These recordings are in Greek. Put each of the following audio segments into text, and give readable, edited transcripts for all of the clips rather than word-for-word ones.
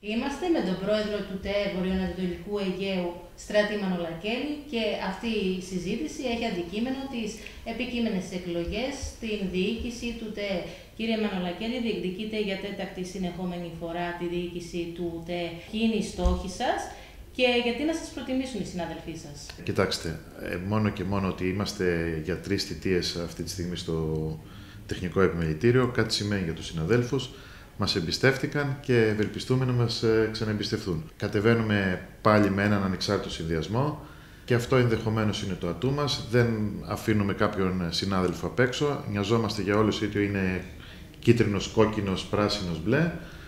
Είμαστε με τον πρόεδρο του ΤΕ Βορειοανατολικού Αιγαίου, Στράτη Μανολακέλη, και αυτή η συζήτηση έχει αντικείμενο τις επικείμενες εκλογές στην διοίκηση του ΤΕ. Κύριε Μανολακέλη, διεκδικείτε για τέταρτη συνεχόμενη φορά τη διοίκηση του ΤΕ. Ποιοι είναι οι στόχοι σας και γιατί να σας προτιμήσουν οι συνάδελφοί σας? Κοιτάξτε, μόνο και μόνο ότι είμαστε για 3 θητείες αυτή τη στιγμή στο τεχνικό επιμελητήριο, κάτι σημαίνει για τους συναδέλφους. Μας εμπιστεύτηκαν και ευελπιστούμε να μας ξαναεμπιστευτούν. Κατεβαίνουμε πάλι με έναν ανεξάρτητο συνδυασμό και αυτό ενδεχομένως είναι το ατού μας. Δεν αφήνουμε κάποιον συνάδελφο απ' έξω. Νοιαζόμαστε για όλους, είτε είναι κίτρινος, κόκκινος, πράσινος, μπλε.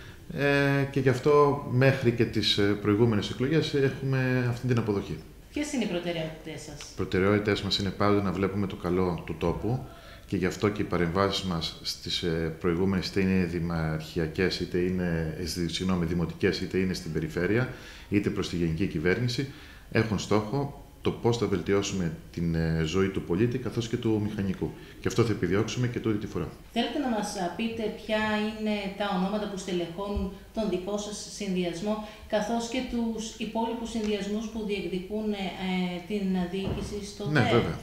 Και γι' αυτό μέχρι και τις προηγούμενες εκλογές έχουμε αυτή την αποδοχή. Ποιες είναι οι προτεραιότητές σας? Οι προτεραιότητες μας είναι πάντοτε να βλέπουμε το καλό του τόπου. Και γι' αυτό και οι παρεμβάσεις μας στις προηγούμενες, είτε είναι δημαρχιακές, είτε είναι δημοτικές, είτε είναι στην περιφέρεια, είτε προς τη γενική κυβέρνηση, έχουν στόχο το πώς θα βελτιώσουμε την ζωή του πολίτη καθώς και του μηχανικού. Και αυτό θα επιδιώξουμε και τούτη τη φορά. Θέλετε να μας πείτε ποια είναι τα ονόματα που στελεχώνουν τον δικό σας συνδυασμό, καθώς και τους υπόλοιπους συνδυασμούς που διεκδικούν την διοίκηση στο ΤΕ? Ναι, βέβαια.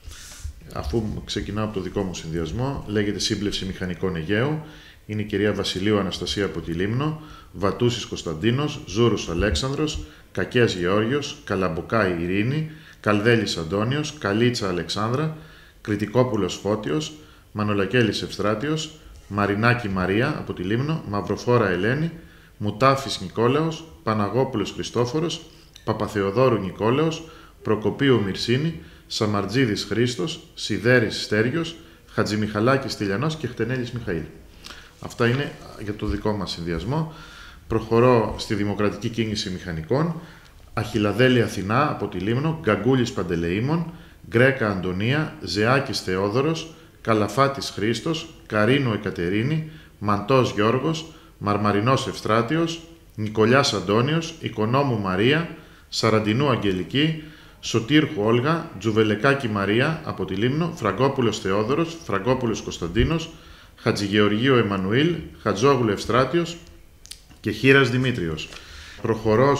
Αφού ξεκινάω από το δικό μου συνδυασμό, λέγεται Σύμπλευση Μηχανικών Αιγαίου. Είναι η κυρία Βασιλείου Αναστασία από τη Λίμνο, Βατούσης Κωνσταντίνος, Ζούρος Αλέξανδρος, Κακιάς Γεώργιος, Καλαμποκά Ειρήνη, Καλδέλης Αντώνιος, Καλίτσα Αλεξάνδρα, Κρητικόπουλος Φώτιος, Μανολακέλης Ευστράτιος, Μαρινάκη Μαρία από τη Λίμνο, Μαυροφόρα Ελένη, Μουτάφης Νικόλαος, Παναγόπουλος Χριστόφορος, Παπαθεοδόρου Νικόλαος, Προκοπίου Μυρσίνη, Σαμαρτζίδης Χρήστος, Σιδέρης Στέργιος, Χατζημιχαλάκης Τηλιανός και Χτενέλης Μιχαήλ. Αυτά είναι για το δικό μας συνδυασμό. Προχωρώ στη Δημοκρατική Κίνηση Μηχανικών, Αχιλαδέλη Αθηνά από τη Λίμνο, Γκαγκούλης Παντελεήμων, Γκρέκα Αντωνία, Ζεάκης Θεόδωρος, Καλαφάτης Χρήστος, Καρίνου Εκατερίνη, Μαντός Γιώργος, Μαρμαρινός Ευστράτιος, Νικολιάς Αντώνιος, Οικονόμου Μαρία, Σαραντινού Αγγελική, Σωτήρχου Όλγα, Τζουβελεκάκη Μαρία από τη Λίμνο, Φραγκόπουλος Θεόδωρος, Φραγκόπουλος Κωνσταντίνος, Χατζηγεωργίου Εμμανουήλ, Χατζόγλου Ευστράτιος και Χήρας Δημήτριος. Προχωρώ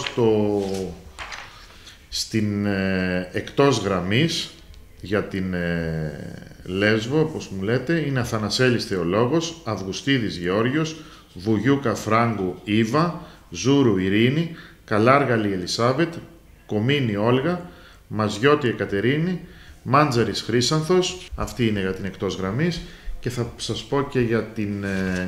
στην εκτός γραμμής για την Λέσβο, όπως μου λέτε, είναι Αθανασέλης Θεολόγος, Αυγουστίδης Γεώργιος, Βουγιούκα Φράγκου Ήβα, Ζούρου Ειρήνη, Καλάργαλη Ελισάβετ, Κομίνη Όλγα, Μαζιώτη Εκατερίνη, Μάντζαρης Χρύσανθος. Αυτή είναι για την εκτός γραμμής. Και θα σας πω και για την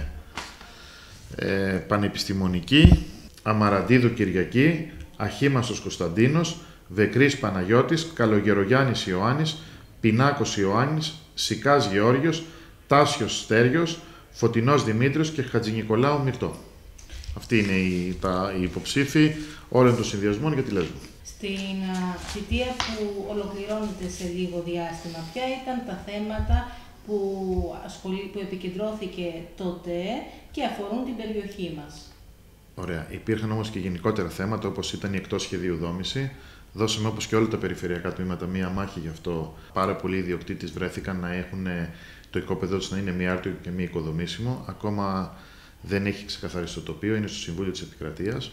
πανεπιστημονική, Αμαραντίδου Κυριακή, Αχίμαστος Κωνσταντίνος, Βεκρής Παναγιώτης, Καλογερογιάννης Ιωάννης, Πινάκος Ιωάννης, Σικάς Γεώργιος, Τάσιος Στέριος, Φωτεινός Δημήτριος και Χατζηνικολάου Μυρτώ. Αυτοί είναι οι υποψήφοι όλων των συνδυασμών για τη Λέσβο. Στην θητεία που ολοκληρώνεται σε λίγο διάστημα, ποια ήταν τα θέματα που επικεντρώθηκε τότε και αφορούν την περιοχή μας? Ωραία. Υπήρχαν όμως και γενικότερα θέματα, όπως ήταν η εκτός σχεδίου δόμηση. Δώσαμε, όπως και όλα τα περιφερειακά τμήματα, μία μάχη γι' αυτό. Πάρα πολλοί ιδιοκτήτες βρέθηκαν να έχουν το οικόπεδό τους να είναι μη άρτιο και μη οικοδομήσιμο. Ακόμα δεν έχει ξεκαθαρίσει το τοπίο, είναι στο Συμβούλιο της Επικρατείας.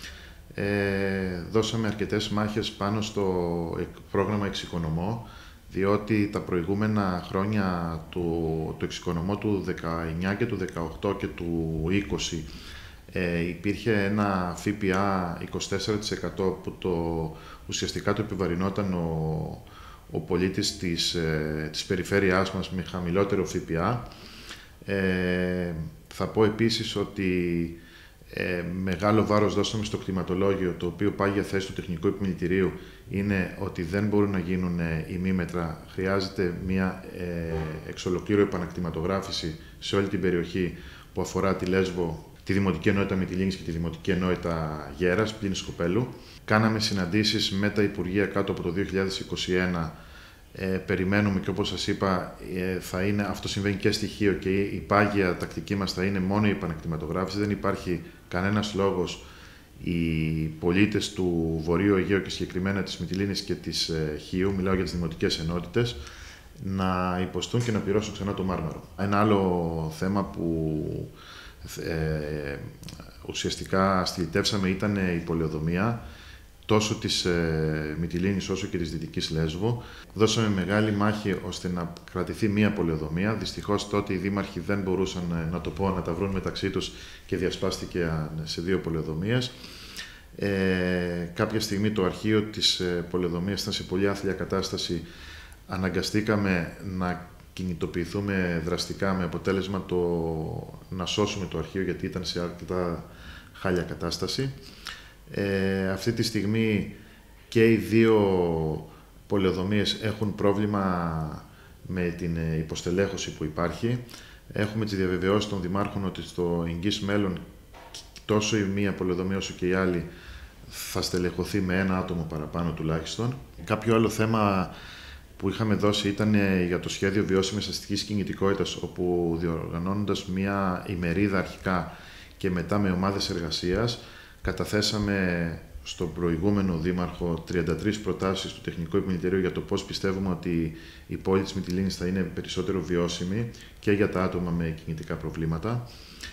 Δώσαμε αρκετές μάχες πάνω στο πρόγραμμα Εξοικονομώ, διότι τα προηγούμενα χρόνια το εξοικονομώ του 19 και του 18 και του 20 υπήρχε ένα ΦΠΑ 24% που ουσιαστικά το επιβαρυνόταν ο πολίτης της περιφέρειάς μας με χαμηλότερο ΦΠΑ. Θα πω επίσης ότι μεγάλο βάρος δώσαμε στο κτηματολόγιο, το οποίο πάγια θέση του τεχνικού επιμελητηρίου είναι ότι δεν μπορούν να γίνουν ημίμετρα. Χρειάζεται μια εξ ολοκλήρου επανακτηματογράφηση σε όλη την περιοχή που αφορά τη Λέσβο, τη Δημοτική Ενότητα Μυτιλήνης και τη Δημοτική Ενότητα Γέρας, πλην Σκοπέλου. Κάναμε συναντήσεις με τα Υπουργεία κάτω από το 2021. Περιμένουμε και όπως σας είπα, αυτό συμβαίνει και στοιχείο και η πάγια τακτική μας θα είναι μόνο η επανακτηματογράφηση. Δεν υπάρχει κανένας λόγος οι πολίτες του Βορείου Αιγαίου και συγκεκριμένα της Μυτιλήνης και της Χίου, μιλάω για τις δημοτικές ενότητες, να υποστούν και να πληρώσουν ξανά το μάρμαρο. Ένα άλλο θέμα που ουσιαστικά στυλιτεύσαμε ήταν η πολεοδομία τόσο της Μυτιλήνης όσο και της Δυτικής Λέσβου. Δώσαμε μεγάλη μάχη ώστε να κρατηθεί μία πολεοδομία. Δυστυχώς τότε οι δήμαρχοι δεν μπορούσαν να τα βρουν μεταξύ τους και διασπάστηκε σε δύο πολεοδομίες. Κάποια στιγμή το αρχείο της πολεοδομίας ήταν σε πολύ άθλια κατάσταση. Αναγκαστήκαμε να κινητοποιηθούμε δραστικά με αποτέλεσμα να σώσουμε το αρχείο γιατί ήταν σε αρκετά χάλια κατάσταση. Αυτή τη στιγμή και οι δύο πολεοδομίες έχουν πρόβλημα με την υποστελέχωση που υπάρχει. Έχουμε τις διαβεβαιώσεις των δημάρχων ότι στο εγγύς μέλλον τόσο η μία πολεοδομία όσο και η άλλη θα στελεχωθεί με ένα άτομο παραπάνω τουλάχιστον. Κάποιο άλλο θέμα που είχαμε δώσει ήταν για το σχέδιο βιώσιμης αστικής κινητικότητας, όπου διοργανώνοντας μία ημερίδα αρχικά και μετά με ομάδες εργασίας, καταθέσαμε στον προηγούμενο δήμαρχο 33 προτάσεις του Τεχνικού Επιμελητηρίου για το πώς πιστεύουμε ότι η πόλη της Μυτιλήνης θα είναι περισσότερο βιώσιμη και για τα άτομα με κινητικά προβλήματα.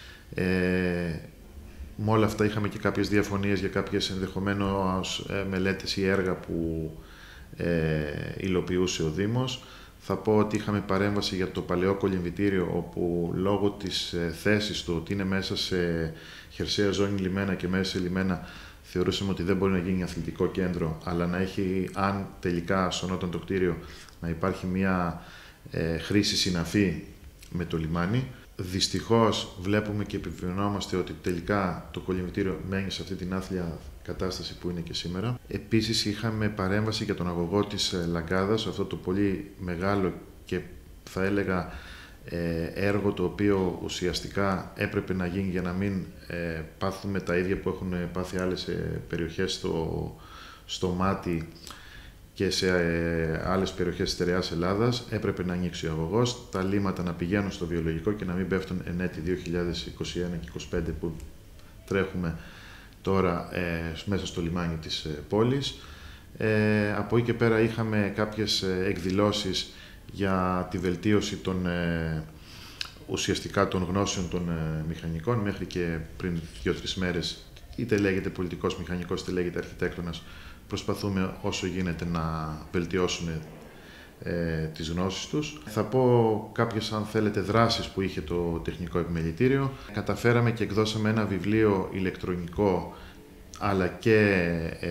Με όλα αυτά είχαμε και κάποιες διαφωνίες για κάποιες ενδεχομένως μελέτες ή έργα που υλοποιούσε ο Δήμος. Θα πω ότι είχαμε παρέμβαση για το παλαιό κολυμβητήριο, όπου λόγω της θέσης του ότι είναι μέσα σε χερσαία ζώνη λιμένα και μέσα σε λιμένα, θεωρούσαμε ότι δεν μπορεί να γίνει αθλητικό κέντρο, αλλά να έχει, αν τελικά σωνόταν το κτίριο, να υπάρχει μια χρήση συναφή με το λιμάνι. Δυστυχώς βλέπουμε και επιβεβαιωνόμαστε ότι τελικά το κολυμβητήριο μένει σε αυτή την άθλια κατάσταση που είναι και σήμερα. Επίσης είχαμε παρέμβαση για τον αγωγό της Λαγκάδας, αυτό το πολύ μεγάλο και θα έλεγα έργο το οποίο ουσιαστικά έπρεπε να γίνει για να μην πάθουμε τα ίδια που έχουν πάθει άλλες περιοχές στο Μάτι και σε άλλες περιοχές της στερεάς Ελλάδας. Έπρεπε να ανοίξει ο αγωγός, τα λίμματα να πηγαίνουν στο βιολογικό και να μην πέφτουν εν έτη 2021 και 2025 που τρέχουμε τώρα μέσα στο λιμάνι της πόλης. Από εκεί και πέρα είχαμε κάποιες εκδηλώσεις για τη βελτίωση ουσιαστικά των γνώσεων των μηχανικών. Μέχρι και πριν 2-3 μέρες, είτε λέγεται πολιτικός μηχανικός, είτε λέγεται αρχιτέκτονας, προσπαθούμε όσο γίνεται να βελτιώσουμε τις γνώσεις τους. Θα πω κάποιες, αν θέλετε, δράσεις που είχε το Τεχνικό Επιμελητήριο. Καταφέραμε και εκδώσαμε ένα βιβλίο ηλεκτρονικό, αλλά και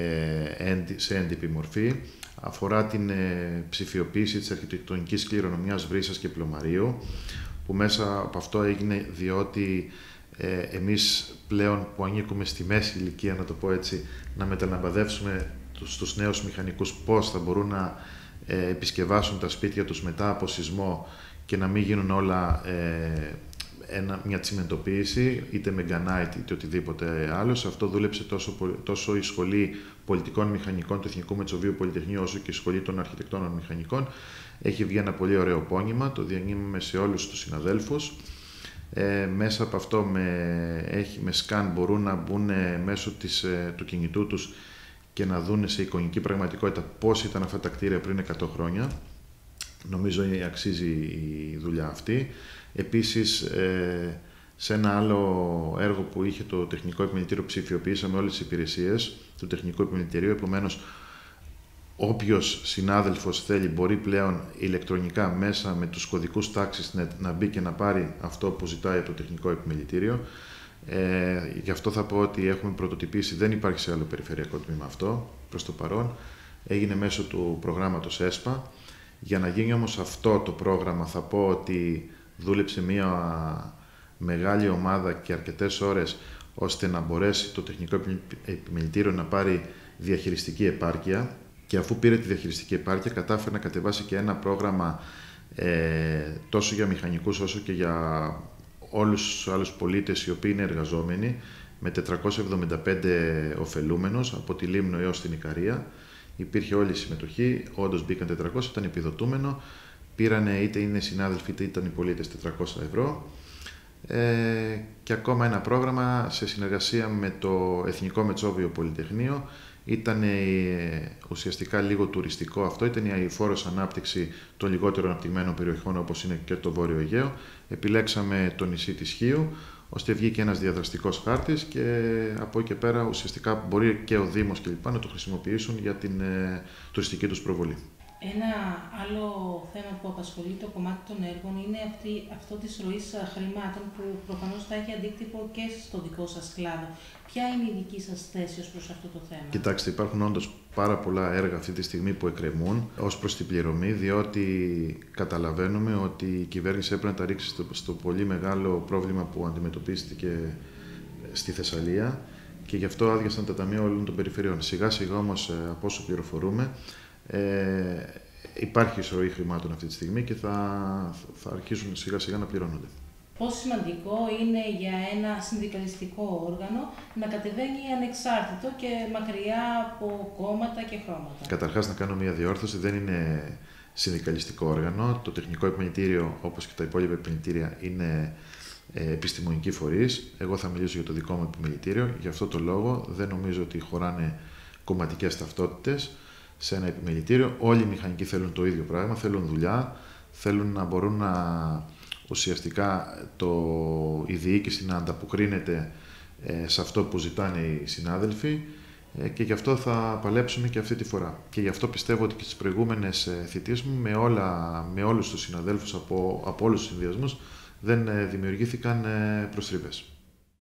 σε έντυπη μορφή. Αφορά την ψηφιοποίηση της αρχιτεκτονικής κληρονομιάς Βρύσσας και Πλωμαρίου, που μέσα από αυτό έγινε διότι εμείς πλέον που ανήκουμε στη μέση ηλικία, να το πω έτσι, να μεταλαμπαδεύσουμε στους νέους μηχανικούς πώς θα μπορούν να επισκευάσουν τα σπίτια τους μετά από σεισμό και να μην γίνουν όλα μια τσιμεντοποίηση, είτε με γκανάιτ είτε οτιδήποτε άλλο. Σε αυτό δούλεψε τόσο η Σχολή Πολιτικών Μηχανικών του Εθνικού Μετσοβίου Πολυτεχνείου, όσο και η Σχολή των Αρχιτεκτόνων Μηχανικών. Έχει βγει ένα πολύ ωραίο πόνημα, το διανύμουμε σε όλους τους συναδέλφους. Μέσα από αυτό με σκάν μπορούν να μπουν μέσω του κινητού τους και να δουν σε εικονική πραγματικότητα πώς ήταν αυτά τα κτίρια πριν 100 χρόνια. Νομίζω αξίζει η δουλειά αυτή. Επίσης, σε ένα άλλο έργο που είχε το Τεχνικό Επιμελητήριο, ψηφιοποιήσαμε όλες τις υπηρεσίες του Τεχνικού Επιμελητηρίου. Επομένως, όποιος συνάδελφος θέλει μπορεί πλέον ηλεκτρονικά μέσα με τους κωδικούς τάξης να μπει και να πάρει αυτό που ζητάει από το Τεχνικό Επιμελητήριο. Γι' αυτό θα πω ότι έχουμε πρωτοτυπήσει, δεν υπάρχει σε άλλο περιφερειακό τμήμα αυτό προς το παρόν. Έγινε μέσω του προγράμματος ΕΣΠΑ. Για να γίνει όμως αυτό το πρόγραμμα, θα πω ότι δούλεψε μια μεγάλη ομάδα και αρκετές ώρες ώστε να μπορέσει το Τεχνικό Επιμελητήριο να πάρει διαχειριστική επάρκεια, και αφού πήρε τη διαχειριστική επάρκεια κατάφερε να κατεβάσει και ένα πρόγραμμα τόσο για μηχανικούς όσο και για όλους τους άλλους πολίτες οι οποίοι είναι εργαζόμενοι, με 475 ωφελούμενους από τη Λίμνο έως την Ικαρία. Υπήρχε όλη η συμμετοχή, όντως μπήκαν 400, ήταν επιδοτούμενο, πήρανε είτε είναι συνάδελφοι είτε ήταν οι πολίτες 400 ευρώ. Και ακόμα ένα πρόγραμμα σε συνεργασία με το Εθνικό Μετσόβιο Πολυτεχνείο. Ήταν ουσιαστικά λίγο τουριστικό αυτό, ήταν η αειφόρος ανάπτυξη των λιγότερο αναπτυγμένων περιοχών όπως είναι και το Βόρειο Αιγαίο. Επιλέξαμε το νησί της Χίου, ώστε βγήκε ένας διαδραστικός χάρτης και από εκεί και πέρα ουσιαστικά μπορεί και ο Δήμος και λοιπά να το χρησιμοποιήσουν για την τουριστική τους προβολή. Ένα άλλο θέμα που απασχολεί το κομμάτι των έργων είναι αυτό της ροής χρημάτων που προφανώς θα έχει αντίκτυπο και στο δικό σας κλάδο. Ποια είναι η δική σας θέση ως προς αυτό το θέμα? Κοιτάξτε, υπάρχουν όντως πάρα πολλά έργα αυτή τη στιγμή που εκκρεμούν ως προς την πληρωμή, διότι καταλαβαίνουμε ότι η κυβέρνηση έπρεπε να τα ρίξει στο πολύ μεγάλο πρόβλημα που αντιμετωπίστηκε στη Θεσσαλία και γι' αυτό άδειασαν τα ταμεία όλων των περιφερειών. Σιγά σιγά όμως, από όσο πληροφορούμε, υπάρχει εισρωή χρημάτων αυτή τη στιγμή και θα αρχίσουν σιγά σιγά να πληρώνονται. Πόσο σημαντικό είναι για ένα συνδικαλιστικό όργανο να κατεβαίνει ανεξάρτητο και μακριά από κόμματα και χρώματα? Καταρχάς, να κάνω μια διόρθωση, δεν είναι συνδικαλιστικό όργανο. Το Τεχνικό Επιμελητήριο, όπως και τα υπόλοιπα επιμελητήρια, είναι επιστημονικοί φορείς. Εγώ θα μιλήσω για το δικό μου επιμελητήριο. Γι' αυτό το λόγο δεν νομίζω ότι χωράνε κομματικές ταυτότητες σε ένα επιμελητήριο. Όλοι οι μηχανικοί θέλουν το ίδιο πράγμα, θέλουν δουλειά, θέλουν να μπορούν ουσιαστικά η διοίκηση να ανταποκρίνεται σε αυτό που ζητάνε οι συνάδελφοι και γι' αυτό θα παλέψουμε και αυτή τη φορά. Και γι' αυτό πιστεύω ότι και στις προηγούμενες θητείες μου με όλους τους συναδέλφους από όλους τους συνδυασμούς δεν δημιουργήθηκαν προστριβές.